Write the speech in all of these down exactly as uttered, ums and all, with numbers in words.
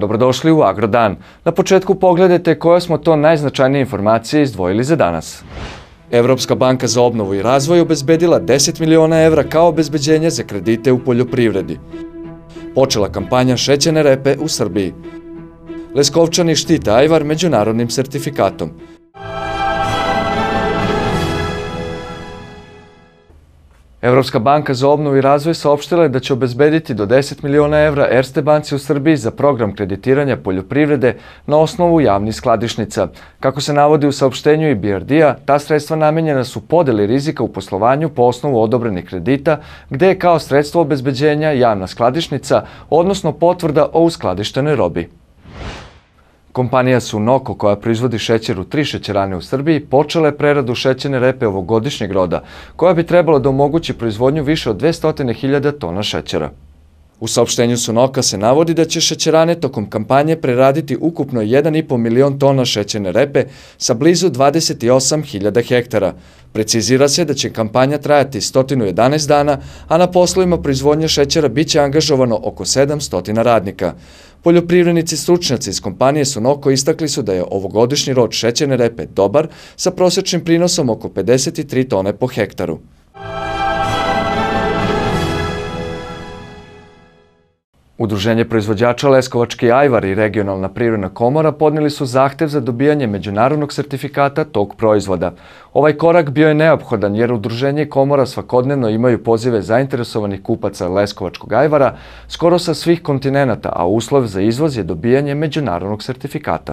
Dobrodošli u Agrodan. Na početku pogledajte koje smo to najznačajnije informacije izdvojili za danas. Evropska banka za obnovu i razvoj obezbedila deset miliona evra kao obezbeđenje za kredite u poljoprivredi. Počela kampanja šećerne repe u Srbiji. Leskovčani štite ajvar međunarodnim sertifikatom. Evropska banka za obnovu i razvoj saopštila je da će obezbediti do deset miliona evra Erste banci u Srbiji za program kreditiranja poljoprivrede na osnovu javnih skladišnica. Kako se navodi u saopštenju I B R D-a, ta sredstva namenjena su podeli rizika u poslovanju po osnovu odobrenih kredita, gde je kao sredstvo obezbeđenja javna skladišnica, odnosno potvrda o uskladištenoj robi. Kompanija Sunoko, koja proizvodi šećer u tri šećerane u Srbiji, počela je preradu šećerne repe ovogodišnjeg roda, koja bi trebala da omogući proizvodnju više od dvesta hiljada tona šećera. U saopštenju Sunoka se navodi da će šećerane tokom kampanje preraditi ukupno jedan i po milion tona šećerne repe sa blizu dvadeset osam hiljada hektara. Precizira se da će kampanja trajati sto jedanaest dana, a na poslovima proizvodnje šećera biće angažovano oko sedamsto radnika. Poljoprivrednici stručnjaci iz kompanije Sunoko istakli su da je ovogodišnji rod šećerne repe dobar, sa prosečnim prinosom oko pedeset tri tone po hektaru. Udruženje proizvođača Leskovački ajvar i Regionalna privredna komora podneli su zahtev za dobijanje međunarodnog sertifikata tog proizvoda. Ovaj korak bio je neophodan jer udruženje i komora svakodnevno imaju pozive zainteresovanih kupaca Leskovačkog ajvara skoro sa svih kontinenata, a uslov za izvoz je dobijanje međunarodnog sertifikata.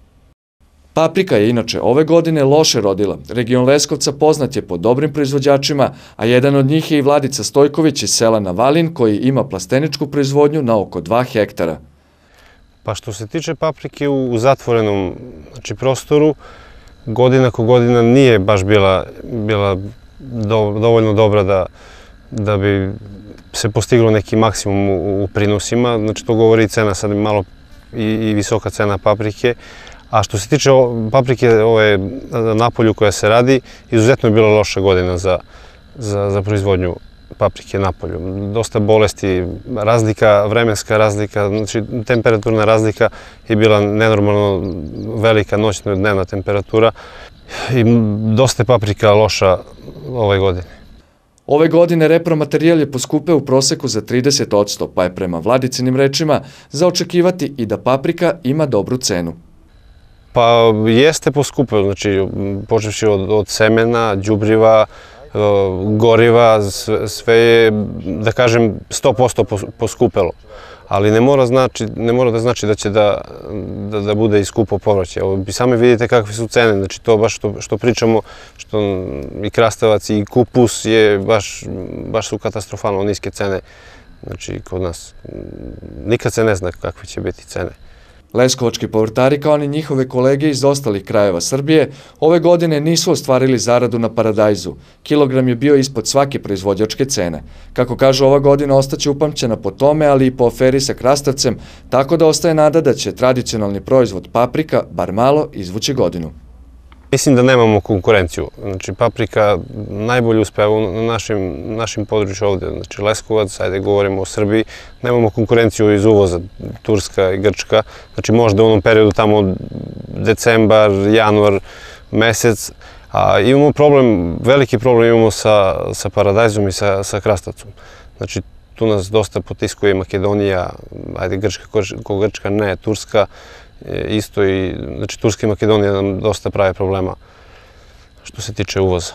Paprika je inače ove godine loše rodila. Region Leskovca poznat je po dobrim proizvođačima, a jedan od njih je i Vladica Stojković iz sela Navalin, koji ima plasteničku proizvodnju na oko dva hektara. Pa što se tiče paprike u zatvorenom znači, prostoru, godina ko godina nije baš bila, bila do, dovoljno dobra da, da bi se postiglo neki maksimum u, u prinosima. Znači to govori i cena, sad malo i, i visoka cena paprike. A što se tiče paprike ove na polju koja se radi, izuzetno je bila loša godina za, za, za proizvodnju paprike na polju. Dosta bolesti, razlika, vremenska razlika, znači temperaturna razlika je bila nenormalno velika noćna i dnevna temperatura i dosta je paprika loša ove godine. Ove godine repromaterijal je poskupeo u proseku za trideset posto, pa je prema Vladicinim rečima za očekivati i da paprika ima dobru cenu. Pa jeste poskupeo, znači počevši od, od semena, đubriva, goriva, sve je, da kažem, sto posto poskupelo. Ali ne mora, znači, ne mora da znači da će da, da, da bude i skupo povrće. Vi sami vidite kakve su cene, znači to baš što, što pričamo, što i krastavac i kupus je baš, baš su katastrofalno niske cene. Znači kod nas nikad se ne zna kakve će biti cene. Leskovački povrtari, kao ni njihove kolege iz ostalih krajeva Srbije, ove godine nisu ostvarili zaradu na paradajzu. Kilogram je bio ispod svake proizvođačke cene. Kako kažu, ova godina ostaće upamćena po tome, ali i po aferi sa krastavcem, tako da ostaje nada da će tradicionalni proizvod paprika bar malo izvući godinu. Mislim da nemamo konkurenciju. Znači, paprika najbolje uspeva na našim, našim području ovde. Znači, Leskovac, ajde govorimo o Srbiji, nemamo konkurenciju iz uvoza, Turska i Grčka. Znači, možda u onom periodu tamo decembar, januar, mesec. A imamo problem, veliki problem imamo sa, sa paradajzom i sa, sa krastavcom. Znači, tu nas dosta potiskuje Makedonija, ajde Grčka, ko Grčka ne, Turska. Isto i, znači, Turska i Makedonija nam dosta prave problema što se tiče uvoza.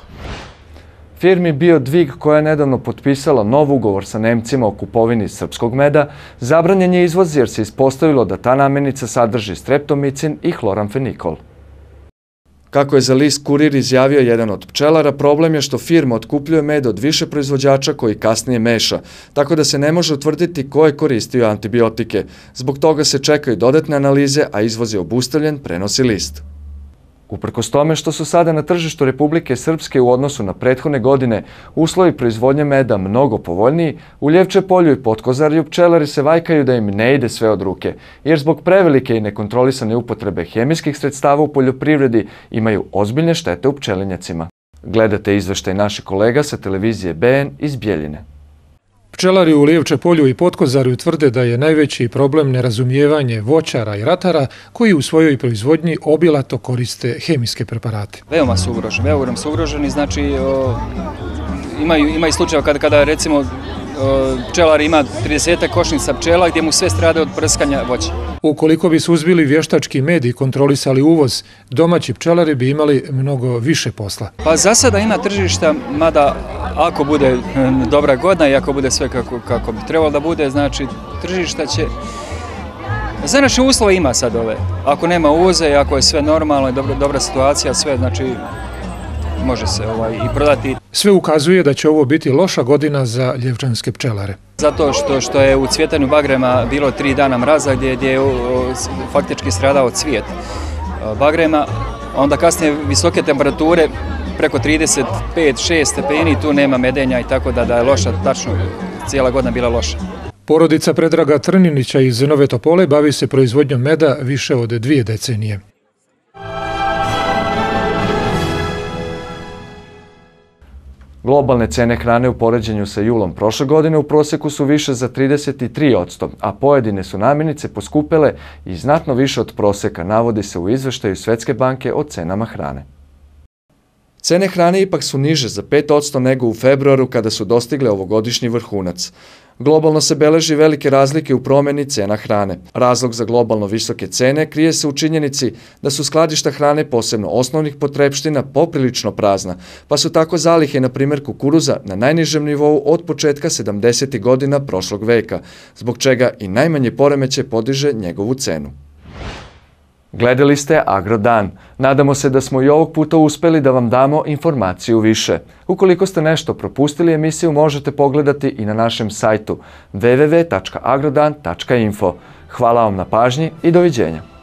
Firmi Biodvig, koja je nedavno potpisala nov ugovor sa Nemcima o kupovini srpskog meda, zabranjen je izvoz jer se ispostavilo da ta namirnica sadrži streptomicin i hloramfenikol. Kako je za list Kurir izjavio jedan od pčelara, problem je što firma otkupljuje med od više proizvođača koji kasnije meša, tako da se ne može utvrditi ko je koristio antibiotike. Zbog toga se čekaju dodatne analize, a izvoz je obustavljen, prenosi list. Uprkos tome što su sada na tržištu Republike Srpske u odnosu na prethodne godine uslovi proizvodnje meda mnogo povoljniji, u Ljevče polju i Potkozarju pčelari se vajkaju da im ne ide sve od ruke, jer zbog prevelike i nekontrolisane upotrebe hemijskih sredstava u poljoprivredi imaju ozbiljne štete u pčelinjacima. Gledate izveštaj naših kolega sa televizije B N iz Bjeljine. Pčelari u Lijevče polju i Potkozarju tvrde da je najveći problem nerazumijevanje voćara i ratara koji u svojoj proizvodnji obilato koriste hemijske preparate. Veoma su ugroženi, veoma su ugroženi, znači o, imaju, ima i slučajeva kada, kada recimo o, pčelar ima trideset košnica pčela gdje mu sve strade od prskanja voća. Ukoliko bi suzbili vještački med i kontrolisali uvoz, domaći pčelari bi imali mnogo više posla. Pa za sada ima tržišta, mada ako bude dobra godina i ako bude sve kako, kako bi trebalo da bude, znači tržišta će... Za naše uslove ima sad ove. Ako nema uvoza i ako je sve normalno i dobra, dobra situacija, sve znači može se ovaj, i prodati. Sve ukazuje da će ovo biti loša godina za ljevčanske pčelare. Zato što, što je u cvjetanju bagrema bilo tri dana mraza gdje, gdje je o, o, faktički stradao cvijet bagrema, onda kasnije visoke temperature preko trideset pet šest stepeni, tu nema medenja i tako da, da je loša, tačno cijela godina bila loša. Porodica Predraga Trninića iz Nove Topole bavi se proizvodnjom meda više od dvije decenije. Globalne cene hrane u poređenju sa julom prošle godine u prosjeku su više za trideset tri posto, a pojedine su namirnice poskupele i znatno više od prosjeka, navodi se u izveštaju Svetske banke o cenama hrane. Cene hrane ipak su niže za pet posto nego u februaru kada su dostigle ovogodišnji vrhunac. Globalno se beleži velike razlike u promjeni cena hrane. Razlog za globalno visoke cene krije se u činjenici da su skladišta hrane, posebno osnovnih potrepština, poprilično prazna, pa su tako zalihe, na primjer kukuruza, na najnižem nivou od početka sedamdesetih godina prošlog veka, zbog čega i najmanje poremeće podiže njegovu cenu. Gledali ste Agrodan. Nadamo se da smo i ovog puta uspjeli da vam damo informaciju više. Ukoliko ste nešto propustili, emisiju možete pogledati i na našem sajtu w w w tačka agrodan tačka info. Hvala vam na pažnji i doviđenja.